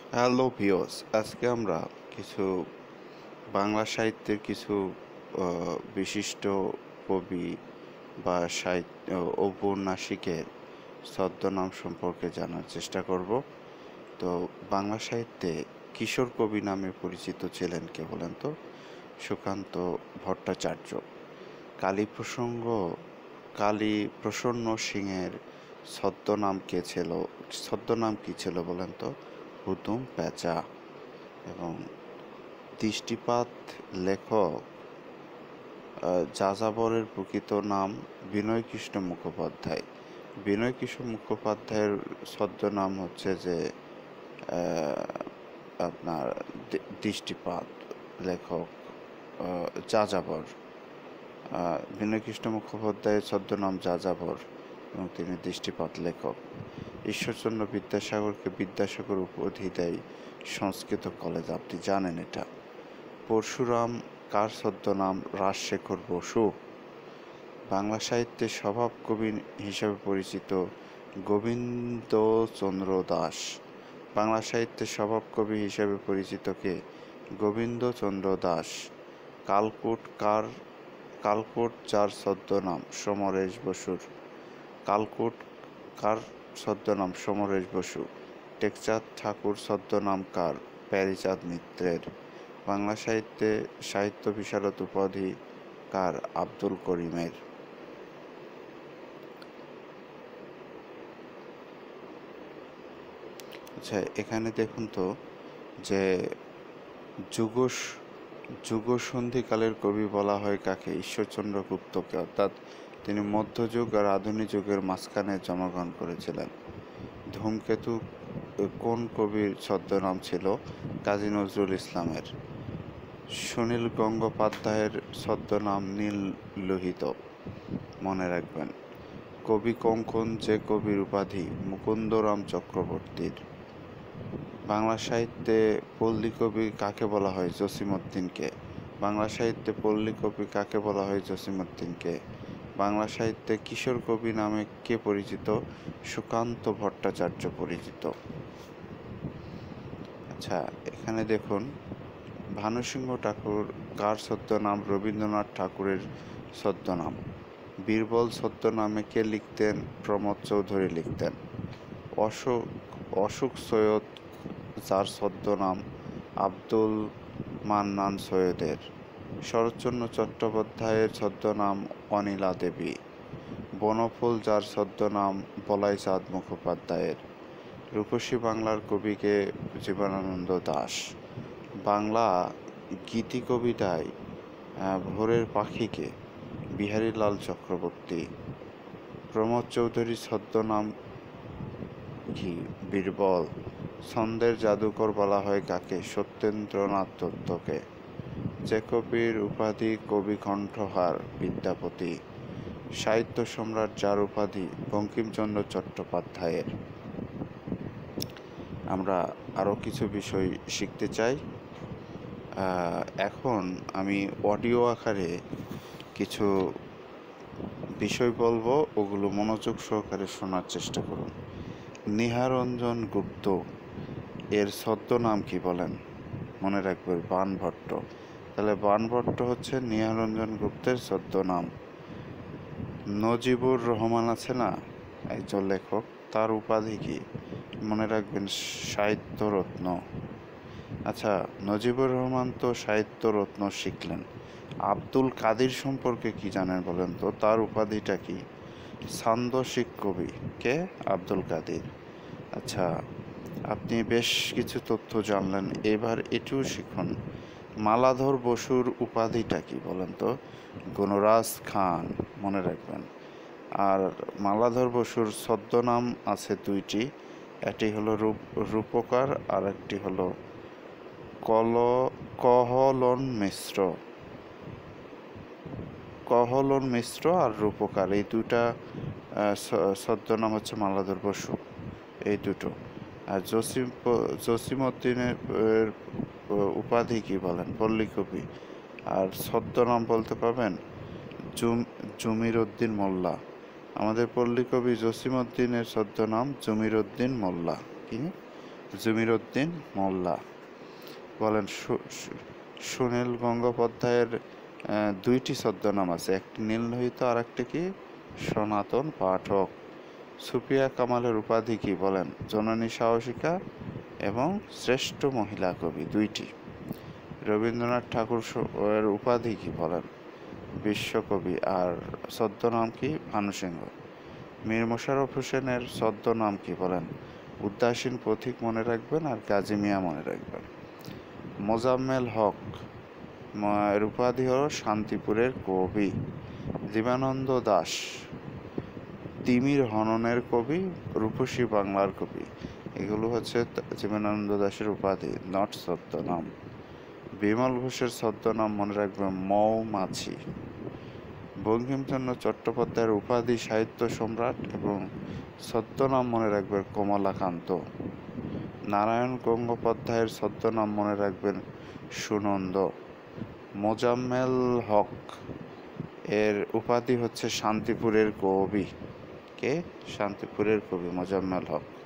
Hello viewers, আজকে আমরা কিছু বাংলা সাহিত্যের কিছু বিশিষ্ট কবি বা সাহিত্য ঔপন্যাসিকের ছদ্মনাম সম্পর্কে জানার চেষ্টা করব। তো বাংলা সাহিত্যে কিশোর কবি নামে পরিচিত ছিলেন কে বলেন তো? সুকান্ত ভট্টাচার্য। কালীপ্রসঙ্গ কালীপ্রসন্ন সিংয়ের ছদ্মনাম কি ছিল বলেন তো? হুতুম প্যাঁচা। এবং দৃষ্টিপাত লেখক যাযাবরের প্রকৃত নাম বিনয়কৃষ্ণ মুখোপাধ্যায়। বিনয়কৃষ্ণ মুখোপাধ্যায়ের ছদ্মনাম হচ্ছে যে আপনার দৃষ্টিপাত লেখক যাযাবর। বিনয়কৃষ্ণ মুখোপাধ্যায়ের ছদ্মনাম যাযাবর এবং তিনি দৃষ্টিপাত লেখক। ঈশ্বরচন্দ্র বিদ্যাসাগরকে বিদ্যাসাগর উপাধি দেয় সংস্কৃত কলেজ, আপনি জানেন এটা। পরশুরাম কার ছদ্মনাম? রাজশেখর বসু। বাংলা সাহিত্যের স্বভাব কবি হিসেবে পরিচিত গোবিন্দচন্দ্র দাস। বাংলা সাহিত্যের স্বভাব কবি হিসেবে পরিচিত কে? গোবিন্দচন্দ্র দাস। কালকূট যার ছদ্মনাম? সমরেশ বসুর। কালকূট কার ছদ্মনাম? সমরেশ বসু। টেকচাঁদ ঠাকুর ছদ্মনাম কার? প্যারীচাঁদ মিত্রের। বাংলা সাহিত্যে সাহিত্য বিশারদ উপাধি কার? আব্দুল করিমের। আচ্ছা, এখানে দেখুন তো যে যুগসন্ধিকালের কবি বলা হয় কাকে? ঈশ্বরচন্দ্র গুপ্তকে, অর্থাৎ তিনি মধ্যযুগ আর আধুনিক যুগের মাঝখানে জন্মগ্রহণ করেছিলেন। ধূমকেতু কোন কবির ছদ্মনাম ছিল? কাজী নজরুল ইসলামের। সুনীল গঙ্গোপাধ্যায়ের ছদ্মনাম নীল লোহিত, মনে রাখবেন। কবি কঙ্কন যে কবির উপাধি? মুকুন্দরাম চক্রবর্তীর। বাংলা সাহিত্যে পল্লী কবি কাকে বলা হয়? জসিমউদ্দিনকে। বাংলা সাহিত্যে পল্লী কবি কাকে বলা হয়? জসিমউদ্দিনকে। বাংলা সাহিত্যে কিশোর কবি নামে কে পরিচিত? সুকান্ত ভট্টাচার্য পরিচিত। আচ্ছা, এখানে দেখুন ভানুসিংহ ঠাকুর কার ছদ্মনাম? রবীন্দ্রনাথ ঠাকুরের ছদ্মনাম। বীরবল ছদ্মনামে কে লিখতেন? প্রমোদ চৌধুরী লিখতেন। অশোক সৈয়দ যার ছদ্মনাম? আব্দুল মান্নান সৈয়দের। শরৎচন্দ্র চট্টোপাধ্যায়ের ছদ্মনাম? অনিলা দেবী। বনফুল যার ছদ্মনাম? বলাইচাঁদ মুখোপাধ্যায়ের। রূপসী বাংলার কবিকে? জীবনানন্দ দাশ। বাংলা গীতি কবিতায় ভোরের পাখিকে? বিহারীলাল চক্রবর্তী। প্রমোদ চৌধুরীর ছদ্মনাম কি? বীরবল। ছন্দের জাদুকর বলা হয় কাকে? সত্যেন্দ্রনাথ দত্তকে। যে কবির উপাধি কবি কণ্ঠহার? বিদ্যাপতি। সাহিত্য সম্রাট যার উপাধি? বঙ্কিমচন্দ্র চট্টোপাধ্যায়ের। আমরা আরও কিছু বিষয় শিখতে চাই। এখন আমি অডিও আকারে কিছু বিষয় বলবো, ওগুলো মনোযোগ সহকারে শোনার চেষ্টা করুন। নিহারঞ্জন গুপ্ত এর ছদ্মনাম কি বলেন? মনে রাখবেন, বাণভট্ট। তাহলে বাণভট্ট হচ্ছে নিহারঞ্জন গুপ্তের ছদ্মনাম। নজিবুর রহমান আছে না, একজন লেখক, তার উপাধি কি? মনে রাখবেন, সাহিত্যরত্ন। আচ্ছা, নজিবুর রহমান তো সাহিত্যরত্ন শিখলেন। আব্দুল কাদির সম্পর্কে কি জানেন বলেন তো? তার উপাধিটা কি? ছান্দসিক কবি। কে? আব্দুল কাদির। আচ্ছা, আপনি বেশ কিছু তথ্য জানলেন, এবার এটিও শিখুন। মালাধর বসুর উপাধিটা কি বলেন তো? গুণরাজ খান, মনে রাখবেন। আর মালাধর বসুর ছদ্মনাম আছে দুইটি, একটি হলো রূপকার আর একটি হলো কহলন মিশ্র। কহলন মিশ্র আর রূপকার, এই দুটা ছদ্মনাম হচ্ছে মালাধর বসু, এই দুটো। আর জসিমউদ্দিনের উপাধি কি বলেন? পল্লী কবি। আর ছদ্মনাম বলতে পারবেন? জমির উদ্দিন মোল্লা। আমাদের পল্লী কবি জসিমউদ্দিনের ছদ্মনাম জমির উদ্দিন মোল্লা। কি? জমিরুদ্দিন মোল্লা। বলেন সুনীল গঙ্গোপাধ্যায়ের দুইটি ছদ্মনাম আছে, একটি নীললোহিত আর একটি কি সনাতন পাঠক। সুফিয়া কামালের উপাধি কি? বলেন জননী সাহসিকা এবং শ্রেষ্ঠ মহিলা কবি, দুইটি। রবীন্দ্রনাথ ঠাকুর এর উপাধি কি? বলেন বিশ্বকবি, আর ছদ্মনাম কি? ভানুসিংহ। মীর মোশাররফ হোসেনের ছদ্মনাম কি? বলেন উদাসীন পথিক মনে রাখবেন, আর গাজী মিয়া মনে রাখবেন। মোজাম্মেল হক এর উপাধি হল শান্তিপুরের কবি। জীবনানন্দ দাশ তিমির হননের কবি, রূপসী বাংলার কবি। এগুলো হচ্ছে জীবনানন্দ দাশের উপাধি, নট ছদ্মনাম। বিমল ঘোষের ছদ্মনাম মনে রাখবেন মৌমাছি। বঙ্কিমচন্দ্র চট্টোপাধ্যায়ের উপাধি সাহিত্য সম্রাট এবং ছদ্মনাম মনে রাখবেন কমলাকান্ত। নারায়ণ গঙ্গোপাধ্যায়ের ছদ্মনাম মনে রাখবেন সুনন্দ। মোজাম্মেল হক এর উপাধি হচ্ছে শান্তিপুরের কবি। কে? শান্তিপুরের কবি মোজাম্মেল হক।